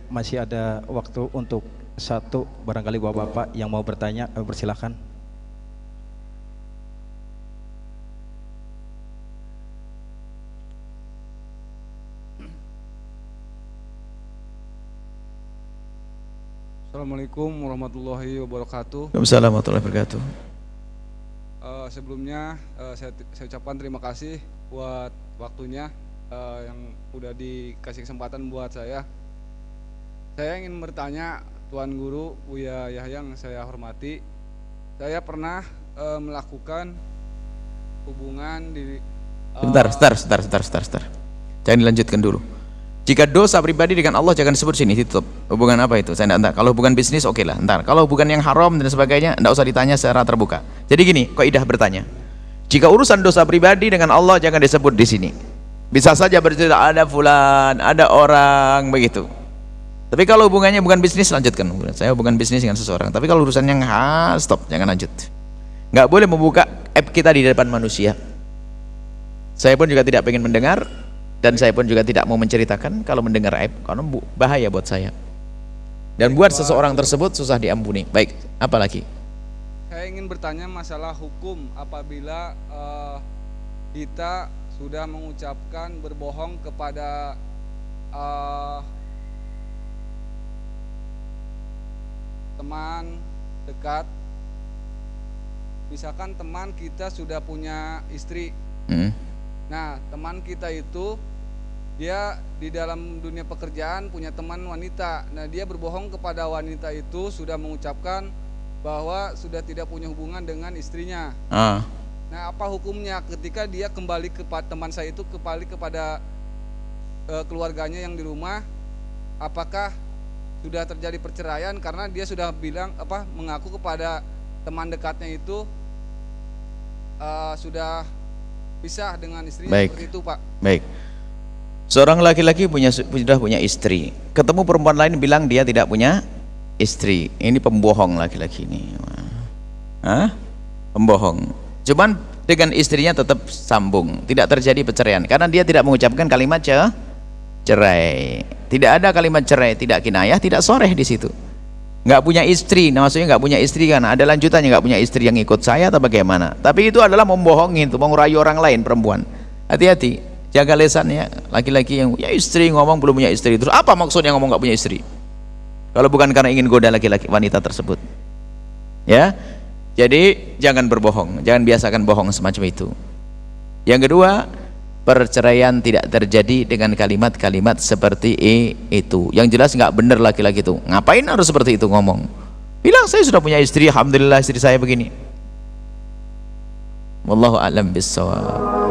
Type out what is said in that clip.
masih ada waktu untuk satu barangkali bapak-bapak yang mau bertanya, persilahkan. Assalamualaikum warahmatullahi wabarakatuh. Waalaikumsalam warahmatullahi wabarakatuh. Sebelumnya saya ucapkan terima kasih buat waktunya yang udah dikasih kesempatan buat saya. Saya ingin bertanya, Tuan Guru Buya Yahya yang saya hormati, saya pernah melakukan hubungan di Sebentar. Jangan dilanjutkan dulu. Jika dosa pribadi dengan Allah jangan disebut sini, ditutup. Hubungan apa itu? Saya enggak. Kalau hubungan bisnis oke lah. Entar. Kalau hubungan yang haram dan sebagainya, enggak usah ditanya secara terbuka. Jadi gini, kaidah bertanya. Jika urusan dosa pribadi dengan Allah jangan disebut di sini. Bisa saja bercerita ada fulan, ada orang begitu. Tapi kalau hubungannya bukan bisnis, lanjutkan. Saya hubungan bisnis dengan seseorang. Tapi kalau urusan yang stop, jangan lanjut. Enggak boleh membuka app kita di depan manusia. Saya pun juga tidak ingin mendengar. Dan saya pun juga tidak mau menceritakan kalau mendengar aib, karena bahaya buat saya. Dan buat seseorang tersebut susah diampuni. Baik, apa lagi? Saya ingin bertanya masalah hukum apabila kita sudah mengucapkan berbohong kepada teman dekat. Misalkan teman kita sudah punya istri. Nah, teman kita itu dia di dalam dunia pekerjaan punya teman wanita. Nah, dia berbohong kepada wanita itu sudah mengucapkan bahwa sudah tidak punya hubungan dengan istrinya. Nah, apa hukumnya ketika dia kembali kepada teman saya itu kembali kepada keluarganya yang di rumah? Apakah sudah terjadi perceraian karena dia sudah bilang mengaku kepada teman dekatnya itu sudah pisah dengan istrinya? Baik. Seperti itu, Pak. Baik. Seorang laki-laki sudah punya istri, ketemu perempuan lain bilang dia tidak punya istri. Ini pembohong laki-laki ini. Pembohong. Cuman dengan istrinya tetap sambung, tidak terjadi perceraian karena dia tidak mengucapkan kalimat cerai. Tidak ada kalimat cerai, tidak kinayah, tidak soreh di situ. Nggak punya istri, nah maksudnya nggak punya istri kan ada lanjutannya, nggak punya istri yang ikut saya atau bagaimana. Tapi itu adalah membohongi, itu mengurayu orang lain. Perempuan hati-hati, jaga lesannya. Laki-laki yang punya istri ngomong belum punya istri, terus apa maksudnya ngomong nggak punya istri kalau bukan karena ingin goda laki-laki wanita tersebut? Ya, jadi jangan berbohong, jangan biasakan bohong semacam itu. Yang kedua, perceraian tidak terjadi dengan kalimat-kalimat seperti itu. Yang jelas nggak benar laki-laki itu. Ngapain harus seperti itu ngomong? Bilang saya sudah punya istri, alhamdulillah istri saya begini. Wallahu a'lam bishawab.